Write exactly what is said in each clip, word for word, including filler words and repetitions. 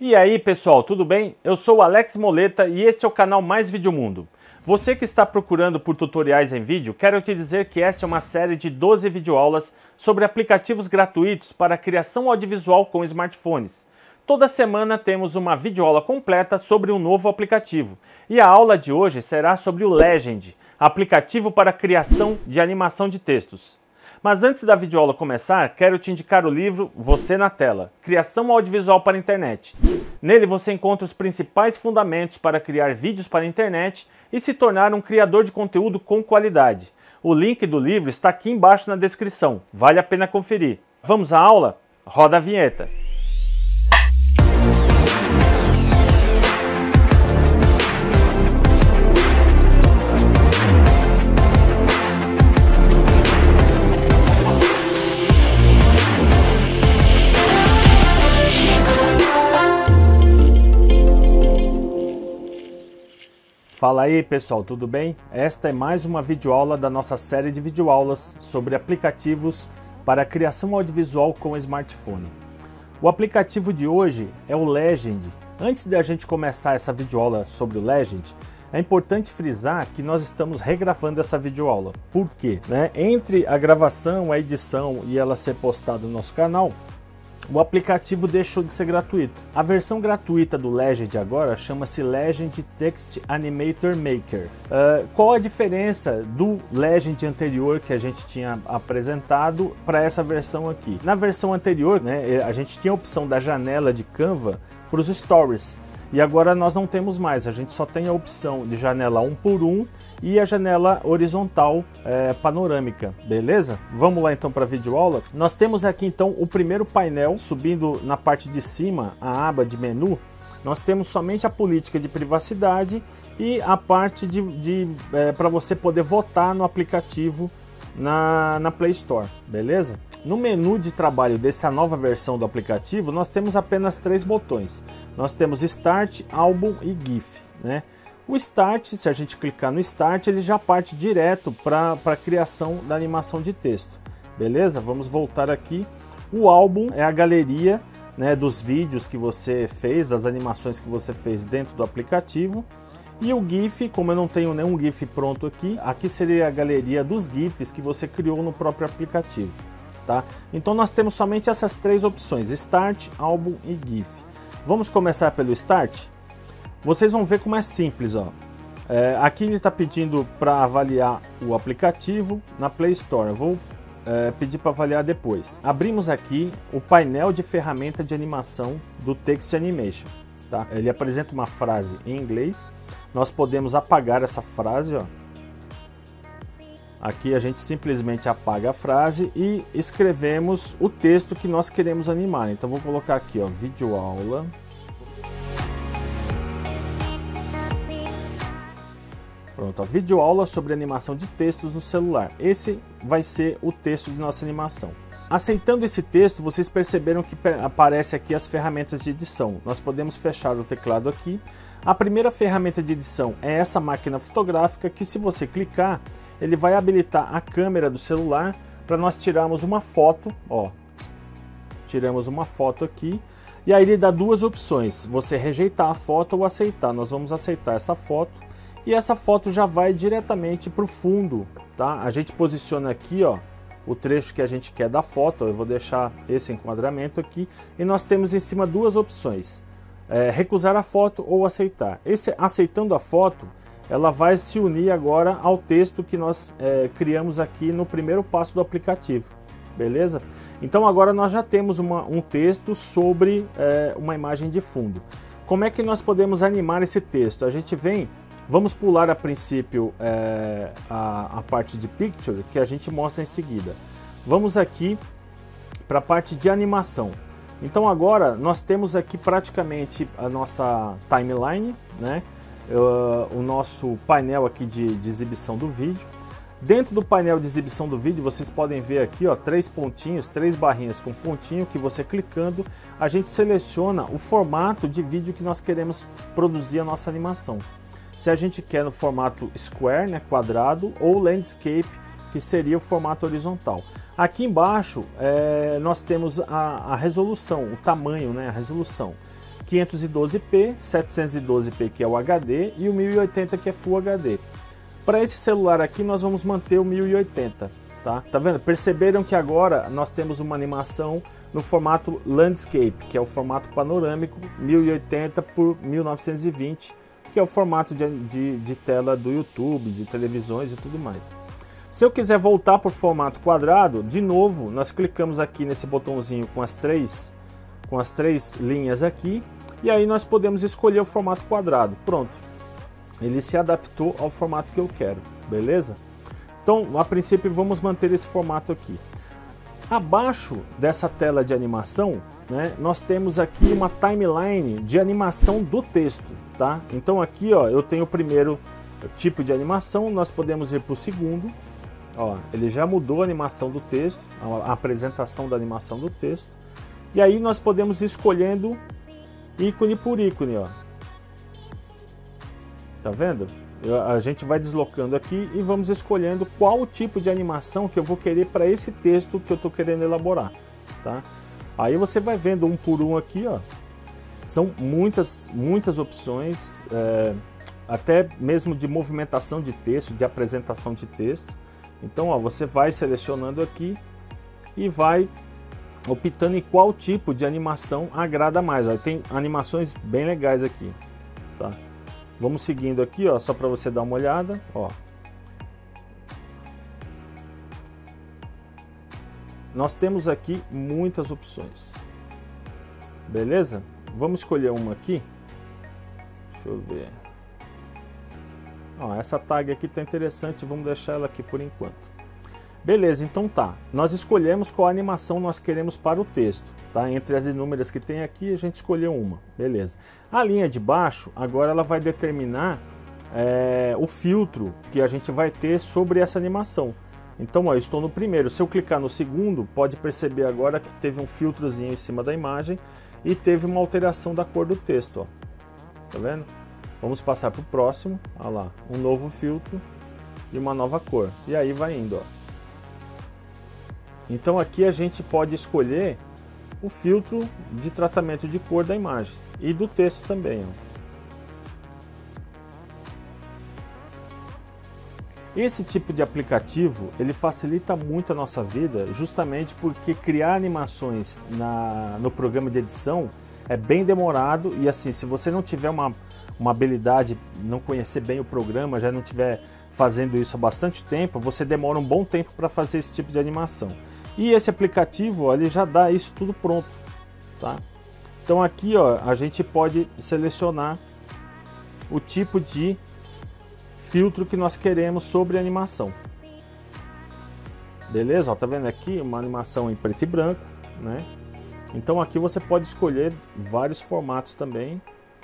E aí pessoal, tudo bem? Eu sou o Alex Moleta e este é o canal Mais Vídeo Mundo. Você que está procurando por tutoriais em vídeo, quero te dizer que esta é uma série de doze videoaulas sobre aplicativos gratuitos para a criação audiovisual com smartphones. Toda semana temos uma videoaula completa sobre um novo aplicativo. E a aula de hoje será sobre o Legend, aplicativo para a criação de animação de textos. Mas antes da videoaula começar, quero te indicar o livro Você na Tela, Criação Audiovisual para a Internet. Nele você encontra os principais fundamentos para criar vídeos para a internet e se tornar um criador de conteúdo com qualidade. O link do livro está aqui embaixo na descrição, vale a pena conferir. Vamos à aula? Roda a vinheta! Fala aí pessoal, tudo bem? Esta é mais uma videoaula da nossa série de videoaulas sobre aplicativos para a criação audiovisual com smartphone. O aplicativo de hoje é o Legend. Antes de a gente começar essa videoaula sobre o Legend, é importante frisar que nós estamos regravando essa videoaula. Por quê? Né? Entre a gravação, a edição e ela ser postada no nosso canal, o aplicativo deixou de ser gratuito. A versão gratuita do Legend agora chama-se Legend Text Animator Maker. Uh, qual a diferença do Legend anterior que a gente tinha apresentado para essa versão aqui? Na versão anterior, né, a gente tinha a opção da janela de Canva para os Stories. E agora nós não temos mais, a gente só tem a opção de janela um por um e a janela horizontal é, panorâmica, beleza? Vamos lá então para a videoaula. Nós temos aqui então o primeiro painel, subindo na parte de cima, a aba de menu, nós temos somente a política de privacidade e a parte de, de é, para você poder votar no aplicativo na, na Play Store, beleza? No menu de trabalho dessa nova versão do aplicativo, nós temos apenas três botões. Nós temos Start, Álbum e GIF, né? O Start, se a gente clicar no Start, ele já parte direto para a criação da animação de texto, beleza? Vamos voltar aqui. O Álbum é a galeria, né, dos vídeos que você fez, das animações que você fez dentro do aplicativo. E o GIF, como eu não tenho nenhum GIF pronto aqui, aqui seria a galeria dos GIFs que você criou no próprio aplicativo. Tá? Então nós temos somente essas três opções, Start, Álbum e GIF. Vamos começar pelo Start? Vocês vão ver como é simples. Ó. É, aqui ele está pedindo para avaliar o aplicativo na Play Store. Eu vou é, pedir para avaliar depois. Abrimos aqui o painel de ferramenta de animação do Text Animation. Tá? Ele apresenta uma frase em inglês. Nós podemos apagar essa frase. Ó. Aqui a gente simplesmente apaga a frase e escrevemos o texto que nós queremos animar. Então vou colocar aqui, ó, videoaula. Pronto, ó, videoaula sobre animação de textos no celular. Esse vai ser o texto de nossa animação. Aceitando esse texto, vocês perceberam que aparece aqui as ferramentas de edição. Nós podemos fechar o teclado aqui. A primeira ferramenta de edição é essa máquina fotográfica que, se você clicar, ele vai habilitar a câmera do celular para nós tirarmos uma foto, ó. Tiramos uma foto aqui e aí ele dá duas opções, você rejeitar a foto ou aceitar. Nós vamos aceitar essa foto e essa foto já vai diretamente para o fundo, tá? A gente posiciona aqui, ó, o trecho que a gente quer da foto. Eu vou deixar esse enquadramento aqui e nós temos em cima duas opções, é, recusar a foto ou aceitar. Esse aceitando a foto, ela vai se unir agora ao texto que nós é, criamos aqui no primeiro passo do aplicativo, beleza? Então agora nós já temos uma, um texto sobre é, uma imagem de fundo. Como é que nós podemos animar esse texto? A gente vem, vamos pular a princípio é, a, a parte de Picture, que a gente mostra em seguida. Vamos aqui para a parte de animação. Então agora nós temos aqui praticamente a nossa timeline, né? Uh, o nosso painel aqui de, de exibição do vídeo. Dentro do painel de exibição do vídeo, vocês podem ver aqui, ó, três pontinhos, três barrinhas com pontinho, que você clicando, a gente seleciona o formato de vídeo que nós queremos produzir a nossa animação. Se a gente quer no formato square, né, quadrado, ou landscape, que seria o formato horizontal. Aqui embaixo é, nós temos a, a resolução, o tamanho, né, a resolução. quinhentos e doze p, setecentos e doze p que é o H D e o mil e oitenta que é Full H D. Para esse celular aqui nós vamos manter o mil e oitenta, tá? Tá vendo? Perceberam que agora nós temos uma animação no formato Landscape, que é o formato panorâmico, mil e oitenta por mil novecentos e vinte, que é o formato de, de, de tela do YouTube, de televisões e tudo mais. Se eu quiser voltar para o formato quadrado, de novo, nós clicamos aqui nesse botãozinho com as três, com as três linhas aqui, e aí nós podemos escolher o formato quadrado. Pronto, ele se adaptou ao formato que eu quero, beleza? Então, a princípio, vamos manter esse formato aqui. Abaixo dessa tela de animação, né, nós temos aqui uma timeline de animação do texto, tá? Então aqui, ó, eu tenho o primeiro tipo de animação, nós podemos ir para o segundo. Ó, ele já mudou a animação do texto, a apresentação da animação do texto. E aí nós podemos ir escolhendo ícone por ícone, ó. Tá vendo? A gente vai deslocando aqui e vamos escolhendo qual o tipo de animação que eu vou querer para esse texto que eu estou querendo elaborar, tá? Aí você vai vendo um por um aqui, ó. São muitas, muitas opções, é, até mesmo de movimentação de texto, de apresentação de texto. Então, ó, você vai selecionando aqui e vai optando em qual tipo de animação agrada mais. Ó. Tem animações bem legais aqui, tá? Vamos seguindo aqui, ó, só para você dar uma olhada, ó. Nós temos aqui muitas opções. Beleza? Vamos escolher uma aqui. Deixa eu ver. Ó, essa tag aqui tá interessante, vamos deixar ela aqui por enquanto. Beleza, então tá. Nós escolhemos qual animação nós queremos para o texto, tá? Entre as inúmeras que tem aqui, a gente escolheu uma. Beleza. A linha de baixo, agora ela vai determinar é, o filtro que a gente vai ter sobre essa animação. Então, ó, eu estou no primeiro. Se eu clicar no segundo, pode perceber agora que teve um filtrozinho em cima da imagem e teve uma alteração da cor do texto, ó. Tá vendo? Vamos passar para o próximo. Olha lá, um novo filtro e uma nova cor. E aí vai indo, ó. Então aqui a gente pode escolher o filtro de tratamento de cor da imagem e do texto também, ó. Esse tipo de aplicativo, ele facilita muito a nossa vida, justamente porque criar animações na, no programa de edição é bem demorado e assim, se você não tiver uma, uma habilidade, não conhecer bem o programa, já não estiver fazendo isso há bastante tempo, você demora um bom tempo para fazer esse tipo de animação. E esse aplicativo, ó, ele já dá isso tudo pronto, tá? Então aqui, ó, a gente pode selecionar o tipo de filtro que nós queremos sobre a animação. Beleza? Ó, tá vendo aqui uma animação em preto e branco, né? Então aqui você pode escolher vários formatos também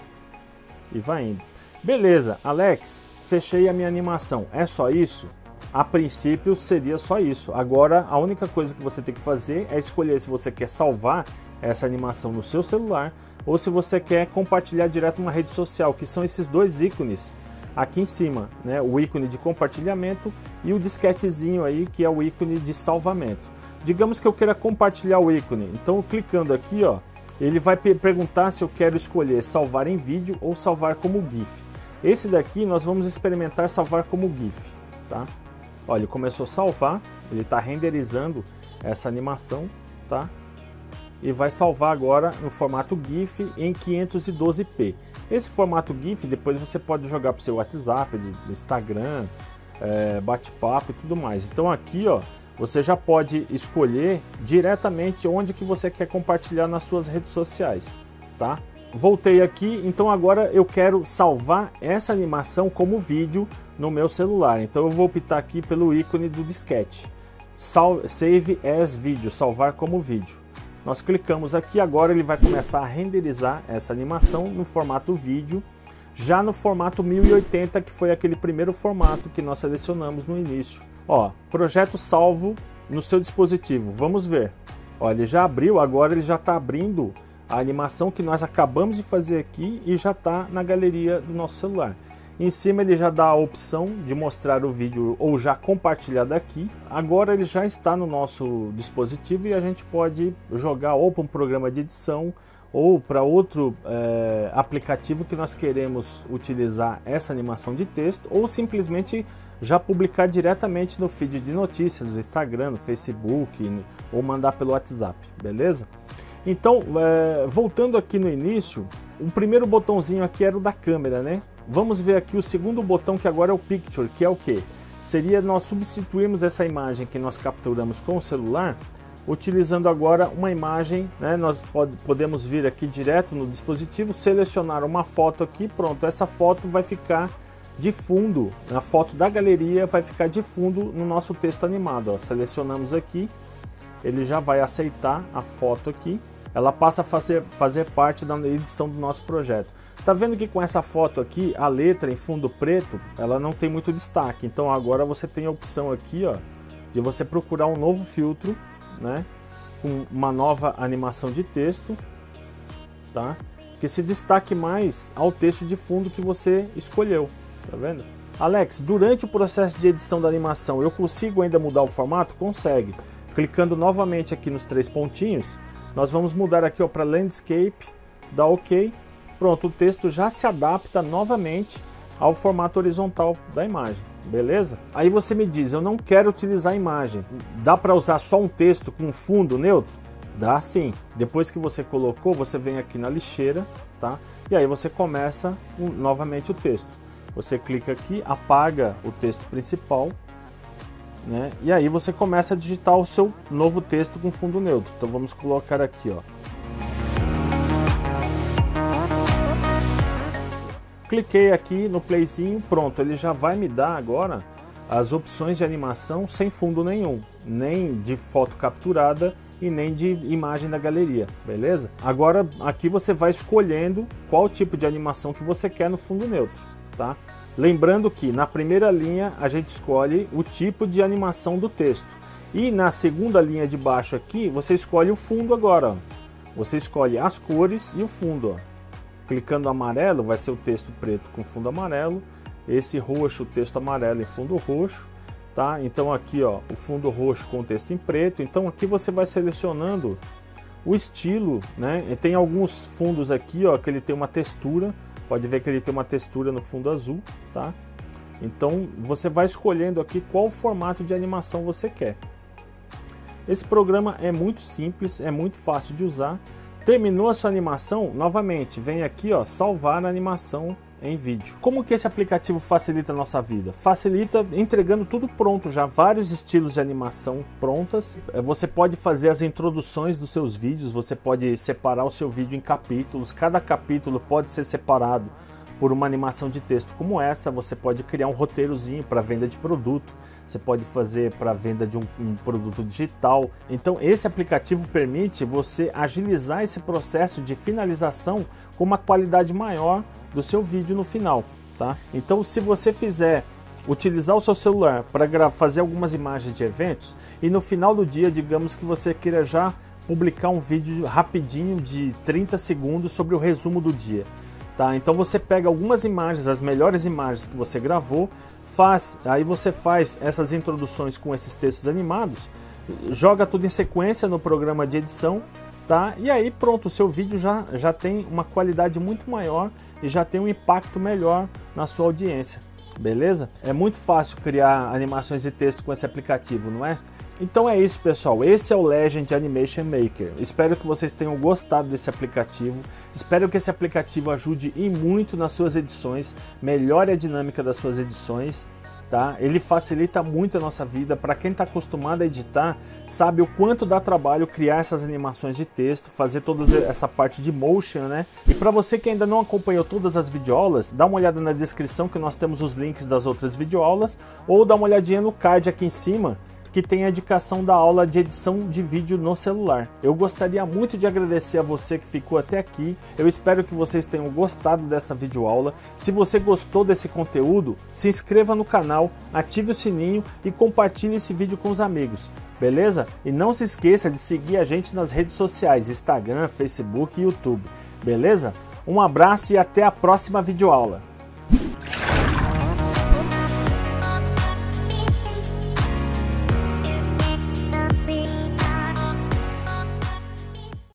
e vai indo. Beleza, Alex, fechei a minha animação. É só isso? A princípio seria só isso. Agora a única coisa que você tem que fazer é escolher se você quer salvar essa animação no seu celular ou se você quer compartilhar direto numa rede social, que são esses dois ícones aqui em cima, né? O ícone de compartilhamento e o disquetezinho aí, que é o ícone de salvamento. Digamos que eu queira compartilhar o ícone, então clicando aqui, ó, ele vai perguntar se eu quero escolher salvar em vídeo ou salvar como GIF. Esse daqui nós vamos experimentar salvar como GIF, tá? Olha, ele começou a salvar, ele está renderizando essa animação, tá? E vai salvar agora no formato GIF em quinhentos e doze p. Esse formato GIF depois você pode jogar para o seu WhatsApp, do Instagram, é, bate-papo e tudo mais. Então aqui, ó, você já pode escolher diretamente onde que você quer compartilhar nas suas redes sociais, tá? Voltei aqui, então agora eu quero salvar essa animação como vídeo no meu celular. Então eu vou optar aqui pelo ícone do disquete. Save as Video, salvar como vídeo. Nós clicamos aqui, agora ele vai começar a renderizar essa animação no formato vídeo, já no formato mil e oitenta, que foi aquele primeiro formato que nós selecionamos no início. Ó, projeto salvo no seu dispositivo, vamos ver. Ó, ele já abriu, agora ele já está abrindo a animação que nós acabamos de fazer aqui e já está na galeria do nosso celular. Em cima ele já dá a opção de mostrar o vídeo ou já compartilhar daqui. Agora ele já está no nosso dispositivo e a gente pode jogar ou para um programa de edição ou para outro é, aplicativo que nós queremos utilizar essa animação de texto, ou simplesmente já publicar diretamente no feed de notícias do Instagram, no Facebook, ou mandar pelo WhatsApp, beleza? Então, é, voltando aqui no início, o primeiro botãozinho aqui era o da câmera, né? Vamos ver aqui o segundo botão, que agora é o Picture, que é o que? Seria nós substituirmos essa imagem que nós capturamos com o celular, utilizando agora uma imagem, né? Nós pode, podemos vir aqui direto no dispositivo, selecionar uma foto aqui, pronto, essa foto vai ficar de fundo, a foto da galeria vai ficar de fundo no nosso texto animado, ó. Selecionamos aqui, ele já vai aceitar a foto aqui, ela passa a fazer, fazer parte da edição do nosso projeto. Tá vendo que com essa foto aqui, a letra em fundo preto, ela não tem muito destaque, então agora você tem a opção aqui, ó, de você procurar um novo filtro, né, com uma nova animação de texto, tá, que se destaque mais ao texto de fundo que você escolheu, tá vendo? Alex, durante o processo de edição da animação, eu consigo ainda mudar o formato? Consegue. Clicando novamente aqui nos três pontinhos, nós vamos mudar aqui para Landscape, dá OK, pronto, o texto já se adapta novamente ao formato horizontal da imagem, beleza? Aí você me diz, eu não quero utilizar a imagem, dá para usar só um texto com fundo neutro? Dá sim. Depois que você colocou, você vem aqui na lixeira, tá? E aí você começa um, novamente o texto. Você clica aqui, apaga o texto principal, né? E aí você começa a digitar o seu novo texto com fundo neutro. Então vamos colocar aqui, ó. Cliquei aqui no playzinho, pronto, ele já vai me dar agora as opções de animação sem fundo nenhum, nem de foto capturada e nem de imagem da galeria, beleza? Agora aqui você vai escolhendo qual tipo de animação que você quer no fundo neutro, tá? Lembrando que na primeira linha a gente escolhe o tipo de animação do texto e na segunda linha de baixo aqui você escolhe o fundo agora, ó. Você escolhe as cores e o fundo, ó. Clicando amarelo vai ser o texto preto com fundo amarelo, esse roxo o texto amarelo em fundo roxo, tá? Então aqui, ó, o fundo roxo com o texto em preto. Então aqui você vai selecionando o estilo, né? E tem alguns fundos aqui, ó, que ele tem uma textura, pode ver que ele tem uma textura no fundo azul, tá? Então você vai escolhendo aqui qual formato de animação você quer. Esse programa é muito simples, é muito fácil de usar. Terminou a sua animação, novamente, vem aqui, ó, salvar a animação em vídeo. Como que esse aplicativo facilita a nossa vida? Facilita entregando tudo pronto já, vários estilos de animação prontas. Você pode fazer as introduções dos seus vídeos, você pode separar o seu vídeo em capítulos, cada capítulo pode ser separado por uma animação de texto como essa. Você pode criar um roteirozinho para venda de produto, você pode fazer para venda de um, um produto digital. Então esse aplicativo permite você agilizar esse processo de finalização com uma qualidade maior do seu vídeo no final, tá? Então se você fizer utilizar o seu celular para fazer algumas imagens de eventos e no final do dia, digamos que você queira já publicar um vídeo rapidinho de trinta segundos sobre o resumo do dia, tá? Então você pega algumas imagens, as melhores imagens que você gravou, faz, aí você faz essas introduções com esses textos animados, joga tudo em sequência no programa de edição, tá? E aí pronto, o seu vídeo já, já tem uma qualidade muito maior e já tem um impacto melhor na sua audiência, beleza? É muito fácil criar animações de texto com esse aplicativo, não é? Então é isso, pessoal, esse é o Legend Animation Maker. Espero que vocês tenham gostado desse aplicativo, espero que esse aplicativo ajude e muito nas suas edições, melhore a dinâmica das suas edições, tá? Ele facilita muito a nossa vida. Para quem está acostumado a editar, sabe o quanto dá trabalho criar essas animações de texto, fazer toda essa parte de motion, né? E para você que ainda não acompanhou todas as videoaulas, dá uma olhada na descrição que nós temos os links das outras videoaulas, ou dá uma olhadinha no card aqui em cima, que tem a indicação da aula de edição de vídeo no celular. Eu gostaria muito de agradecer a você que ficou até aqui. Eu espero que vocês tenham gostado dessa videoaula. Se você gostou desse conteúdo, se inscreva no canal, ative o sininho e compartilhe esse vídeo com os amigos, beleza? E não se esqueça de seguir a gente nas redes sociais, Instagram, Facebook e YouTube, beleza? Um abraço e até a próxima videoaula.